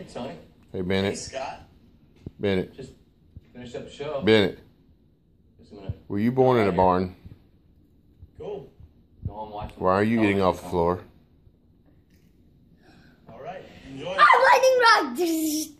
Hey, Tony. Hey, Bennett. Hey, Scott. Bennett. Just finished up the show. Bennett. Just gonna Were you born in a barn? Cool. go on watching. Why are you getting off the floor? All right. Enjoy. Ah, lightning rod!